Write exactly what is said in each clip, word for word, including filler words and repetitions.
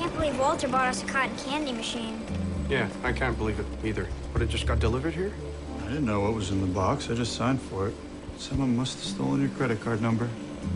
Can't believe Walter bought us a cotton candy machine. Yeah, I can't believe it either. But it just got delivered here? I didn't know what was in the box. I just signed for it. Someone must have stolen your credit card number.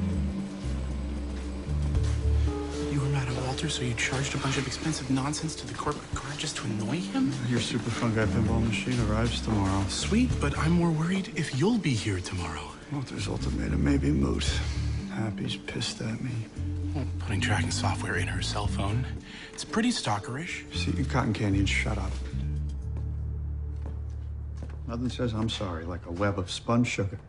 You were mad at Walter, so you charged a bunch of expensive nonsense to the corporate card just to annoy him? Your super fun guy pinball machine arrives tomorrow. Sweet, but I'm more worried if you'll be here tomorrow. Walter's ultimatum may be moot. Happy's pissed at me. Well, putting tracking software in her cell phone. It's pretty stalkerish. See, you cotton candy and shut up. Nothing says I'm sorry like a web of spun sugar.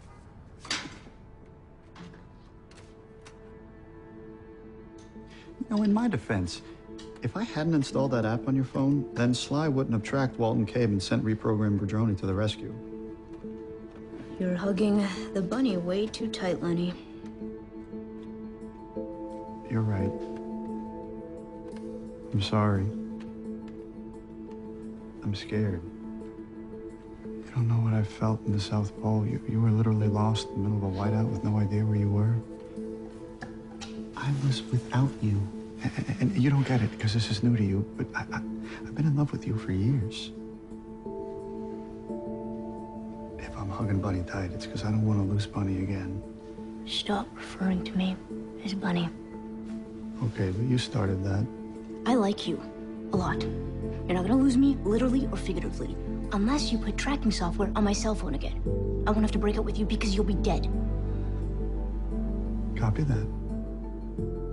You know, in my defense, if I hadn't installed that app on your phone, then Sly wouldn't have tracked Walton Cave and sent reprogrammed Verdroni to the rescue. You're hugging the bunny way too tight, Lenny. You're right. I'm sorry. I'm scared. You don't know what I felt in the South Pole. You, you were literally lost in the middle of a whiteout with no idea where you were. I was without you. And, and you don't get it because this is new to you, but I, I, I've been in love with you for years. If I'm hugging Bunny tight, it's because I don't want to lose Bunny again. Stop referring to me as Bunny. Okay, but you started that. I like you a lot. You're not gonna lose me, literally or figuratively, unless you put tracking software on my cell phone again. I won't have to break up with you because you'll be dead. Copy that.